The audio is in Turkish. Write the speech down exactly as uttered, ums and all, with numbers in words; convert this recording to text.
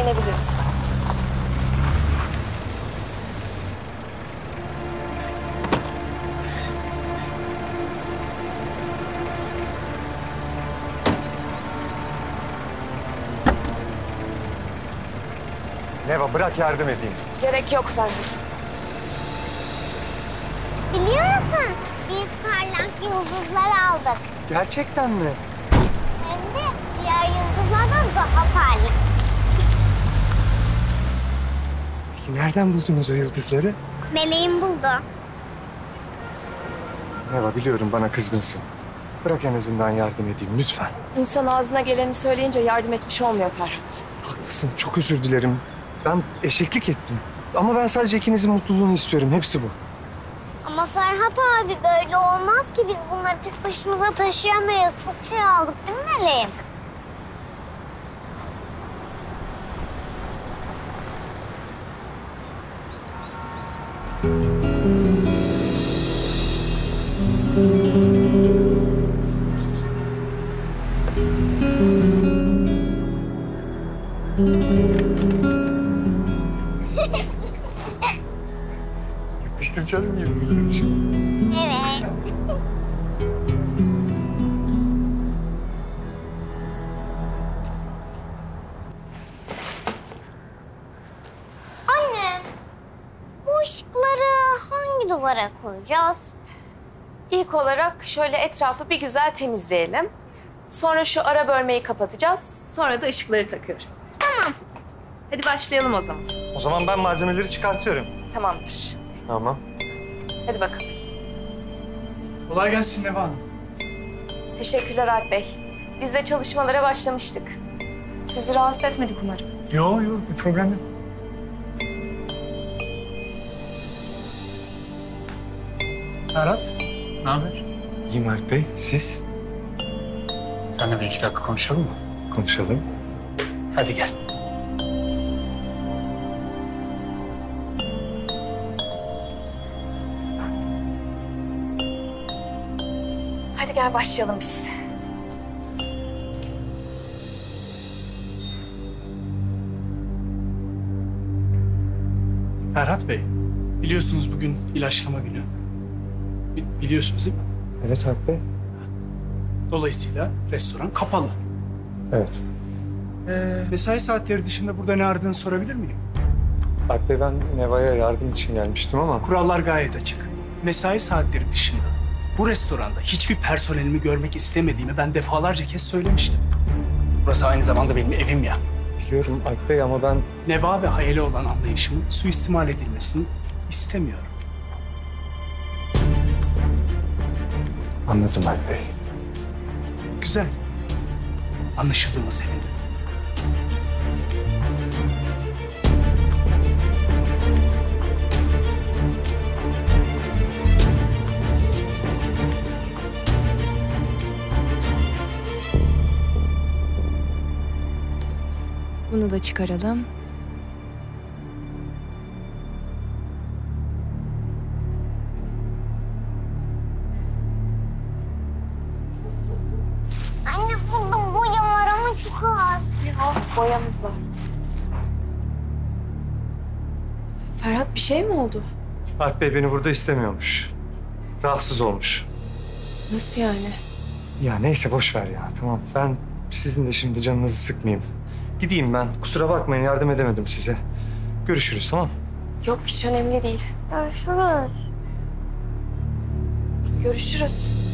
dönebiliriz. Neva bırak yardım edeyim. Gerek yok Ferhat. Biliyor musun? Biz parlak yıldızlar aldık. Gerçekten mi? Hem de diğer yıldızlardan daha parlak. Peki nereden buldunuz o yıldızları? Meleğim buldu. Neva biliyorum bana kızgınsın. Bırak en azından yardım edeyim lütfen. İnsan ağzına geleni söyleyince yardım etmiş olmuyor Ferhat. Haklısın, çok özür dilerim. Ben eşeklik ettim. Ama ben sadece ikinizin mutluluğunu istiyorum. Hepsi bu. Ama Ferhat abi böyle olmaz ki. Biz bunları tek başımıza taşıyamayız. Çok şey aldık değil mi Meleğim? Yapıştıracağız mı yıldızları şimdi? Evet. Anne, bu ışıkları hangi duvara koyacağız? İlk olarak şöyle etrafı bir güzel temizleyelim. Sonra şu ara bölmeyi kapatacağız. Sonra da ışıkları takıyoruz. Tamam. Hadi başlayalım o zaman. O zaman ben malzemeleri çıkartıyorum. Tamamdır. Tamam. Hadi bakalım. Kolay gelsin Neva Hanım. Teşekkürler Alp Bey. Biz de çalışmalara başlamıştık. Sizi rahatsız etmedik umarım. Yok yok bir problem yok. Ferhat, ne haber? İyiyim Alp Bey, siz? Seninle bir iki dakika konuşalım mı? Konuşalım. Hadi gel. Hadi gel başlayalım biz. Ferhat Bey, biliyorsunuz bugün ilaçlama günü. Bi- biliyorsunuz değil mi? Evet Alp Bey. Dolayısıyla restoran kapalı. Evet. Ee, mesai saatleri dışında burada ne aradığını sorabilir miyim? Alp Bey ben Neva'ya yardım için gelmiştim ama... Kurallar gayet açık. Mesai saatleri dışında bu restoranda hiçbir personelimi görmek istemediğimi ben defalarca kez söylemiştim. Burası aynı zamanda benim evim ya. Biliyorum Alp Bey ama ben... Neva ve Hayal'e olan anlayışımın suistimal edilmesini istemiyorum. Anladım Alp Bey. Güzel. Anlaşıldığıma sevindim. Bunu da çıkaralım. Anne burada boya var ama çok az. Ya boyamız var. Ferhat bir şey mi oldu? Alp Bey beni burada istemiyormuş. Rahatsız olmuş. Nasıl yani? Ya neyse boş ver ya tamam. Ben sizin de şimdi canınızı sıkmayayım. Gideyim ben. Kusura bakmayın yardım edemedim size. Görüşürüz tamam. Yok hiç önemli değil. Görüşürüz. Görüşürüz.